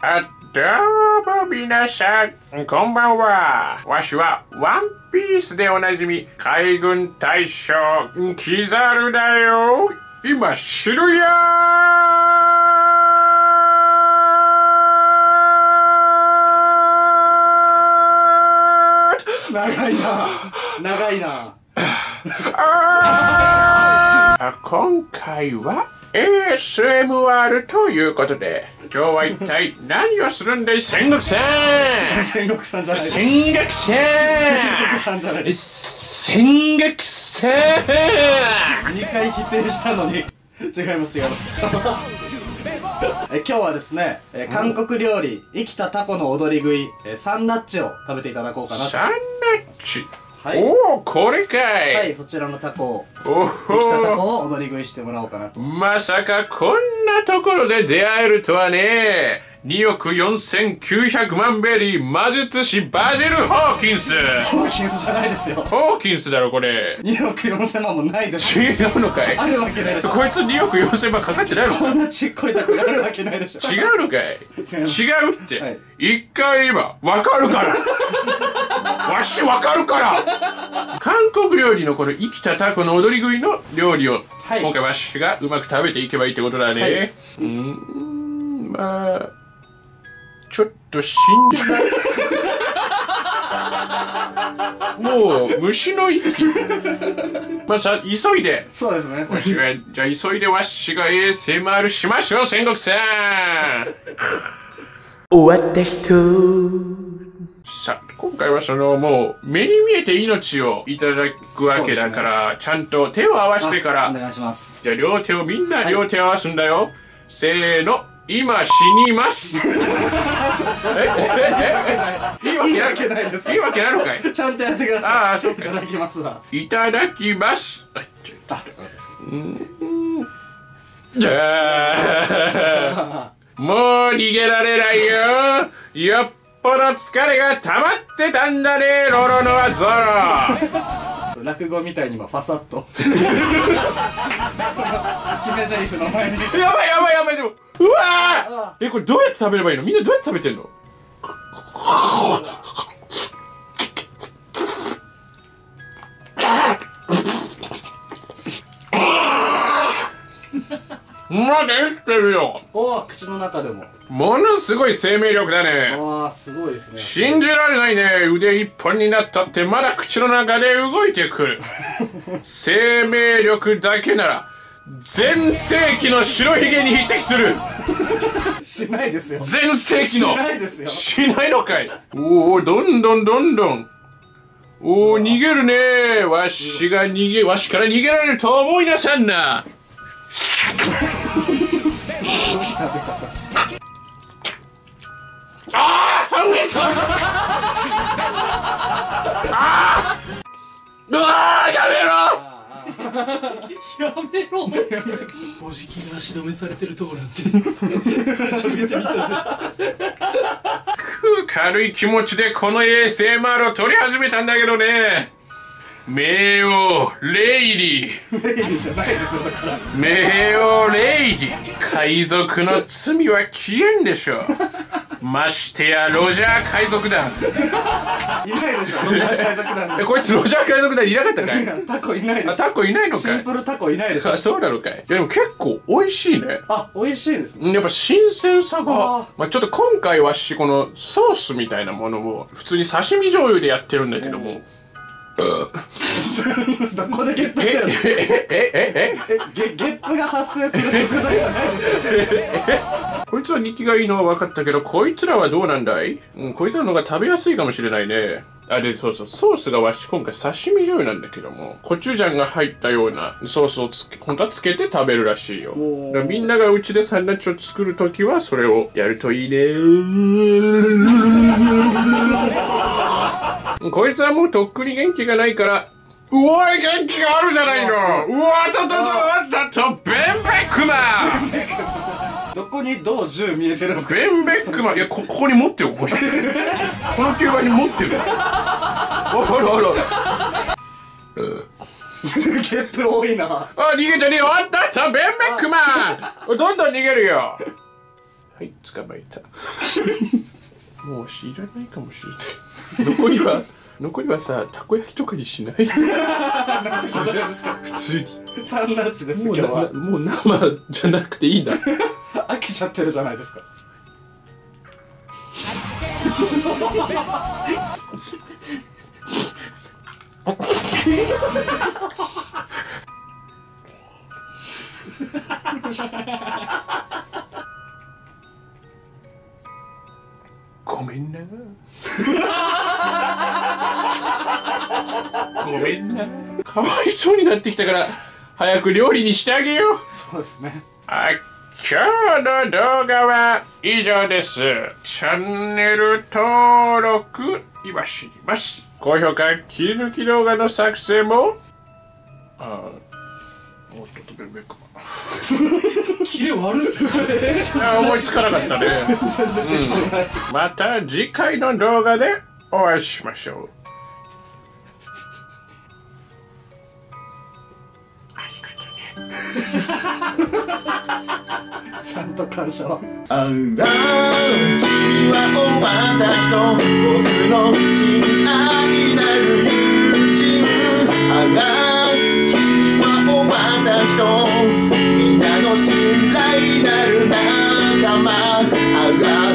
どうも皆さん、こんばんは。わしはワンピースでおなじみ海軍大将キザルだよ。今知るよ。 長いな。長いな。 今回は ASMR ということで、今日は一体何をするんだい、戦国さん。 戦国さんじゃない。 戦国さん。 戦国さんじゃない。 戦国さん。 2回否定したのに。違います違います。今日はですね、韓国料理生きたタコの踊り食い、サンナッチを食べていただこうかなと。 サンナッチ。 はい、 おお、これかい。 はい、そちらのタコを生きたタコを踊り食いしてもらおうかなと。 まさかこんなところで出会えるとはね。2億4900万ベリー魔術師バジル・ホーキンス。 ホーキンスじゃないですよ。 ホーキンスだろこれ。 2億4000万もないです。 違うのかい。 あるわけないでしょ。 こいつ2億4000万かかってないの。 こんなちっこいタコがあるわけないでしょ。 違うのかい。違うって、はい、一回言えば分かるからわし分かるから。韓国料理のこの生きたタコの踊り食いの料理を、はい、今回わしがうまく食べていけばいいってことだね、はい、まあちょっと信じないもう虫の息。まあさ、急いで。そうですね。わしがじゃあ急いでわしが ASMR しましょう、戦国さん。終わった人。さあ、今回はそのもう目に見えて命をいただくわけだから、ね、ちゃんと手を合わせてから。お願いします。じゃあ両手をみんな両手を合わすんだよ、はい、せーの。今死にます。いいわけないです。いいわけないのかい。ちゃんとやってください。ああ、そうか。いただきますわ。いただきます。じゃあもう逃げられないよ。よっぽど疲れが溜まってたんだね、ロロノアゾロ。落語みたいにもファサッと決め台詞の前に。やばいやばいやばい。でもうわー、これどうやって食べればいいの。みんなどうやって食べてんの。まだ生きてるよ。おお、口の中でもものすごい生命力だね。ああ、すごいですね。信じられないね。腕一本になったってまだ口の中で動いてくる。生命力だけなら全盛期の白ひげに匹敵する。しないですよ。全盛期の。しないですよ。しないのかい。おお、どんどんどんどん。おお、逃げるね。わしから逃げられると思いなさんな。ああ、半月。ああ、やめろ。やめろ。おじきが足止めされてるとこなんて初めて見たぜ。軽い気持ちでこの ASMR を撮り始めたんだけどね。冥王レイリー。レイリーじゃないですよ、だから。冥王レイリー。海賊の罪は消えんでしょう。ましてやロジャー海賊団。いないでしょ、ロジャー海賊団。こいつロジャー海賊団いなかったかい。タコいないです。あ、タコいないのかい。シンプルタコいないでしょ。あ、そうなのかい。でも結構美味しいね。あ、美味しいですね。やっぱ新鮮さが。まあちょっと今回はこのソースみたいなものを普通に刺身醤油でやってるんだけども。どこでゲップしてるの。ゲップが発生する食材じゃないですよ。こいつは人気がいいのは分かったけど、こいつらはどうなんだい。こいつらの方が食べやすいかもしれないね。あ、で、そうそう、ソースがわし今回刺身醤油なんだけども、コチュジャンが入ったようなソースを本当はつけて食べるらしいよ。だからみんながうちでサンナッチを作るときはそれをやるといいね。こいつはもうとっくに元気がないから。うおい、元気があるじゃないの。うわたたたベンベックマン。どこにどう銃見えてるんですか。ベンベックマン。いや、ここに持ってよ。この吸盤に持ってる。おら。ゲップ多いな。あ、逃げてねえよ。あったベンベックマン。どんどん逃げるよ。 はい、捕まえた。もう知らないかもしれない。残りはさ、たこ焼きとかにしない。普通に。 サンラッチです今日は。 もう生じゃなくていいな。 飽きちゃってるじゃないですか。 ごめんな。ごめんな。かわいそうになってきたから早く料理にしてあげよう。 そうですね。 今日の動画は以上です。チャンネル登録今知ります。高評価、切り抜き動画の作成ももっと止めるべきか。 キレ悪い。 思いつかなかったね。また次回の動画でお会いしましょう。 ちゃんと感謝は。 ああ、君は終わった人、僕の親愛なる友人。ああ、君は終わった人、みんなの信頼なる仲間。ああ